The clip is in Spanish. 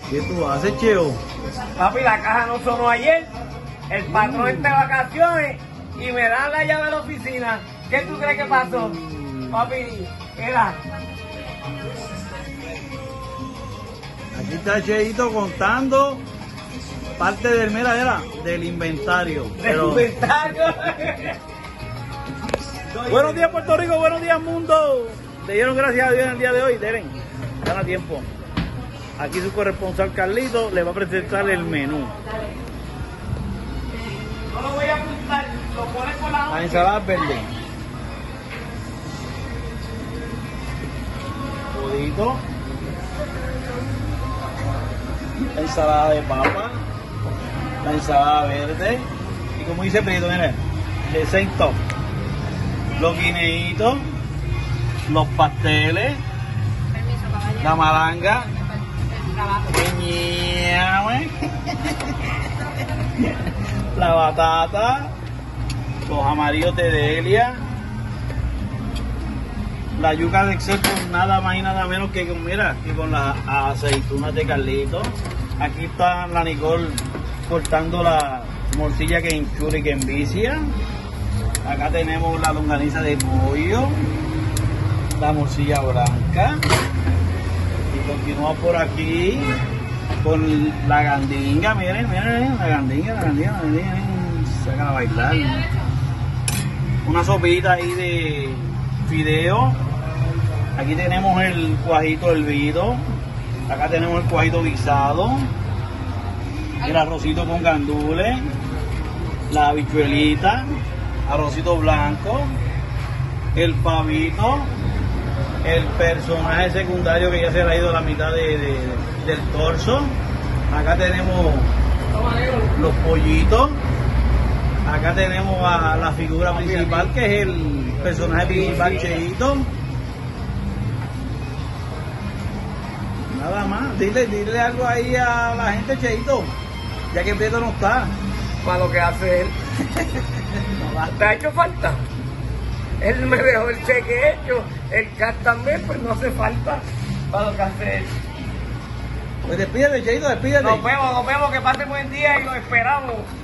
¿Qué tú haces, Cheo? Papi, la caja no sonó ayer. El patrón está de vacaciones y me dan la llave de la oficina. ¿Qué tú crees que pasó? Papi, era. Aquí está Cheito contando parte del, mira, del inventario. Del inventario. Buenos días, Puerto Rico, buenos días, mundo. Le dieron gracias a Dios en el día de hoy, Deren. Gana tiempo. Aquí su corresponsal Carlito le va a presentar el menú. No lo voy a apuntar, lo pones por la La ensalada verde. Codito. La ensalada de papa. La ensalada verde. Y como dice Prieto, mire, de Saint Top. Los guineitos. Los pasteles. La malanga. La batata, los amarillos de Delia, la yuca de Excel con nada más y nada menos que con, mira, que con las aceitunas de Carlito. Aquí está la Nicole cortando la morcilla que enchura y que envicia. Acá tenemos la longaniza de pollo, la morcilla blanca. Y continúa por aquí con la gandinga, miren, la gandinga, sacan a bailar. Una sopita ahí de fideo. Aquí tenemos el cuajito hervido. Acá tenemos el cuajito guisado. El arrocito con gandules. La habichuelita. Arrocito blanco. El pavito. El personaje secundario que ya se le ha ido la mitad del torso. Acá tenemos los pollitos. Acá tenemos a la figura principal, que es el personaje principal, Cheito. Nada más, dile algo ahí a la gente, Cheito, ya que Pedro no está. Para lo que hace él. ¿Te ha hecho falta? Él me dejó el cheque hecho, el cash también, pues no hace falta para lo que hace él. Pues despídete, Cheito, despídete. Nos vemos, que pase buen día y los esperamos.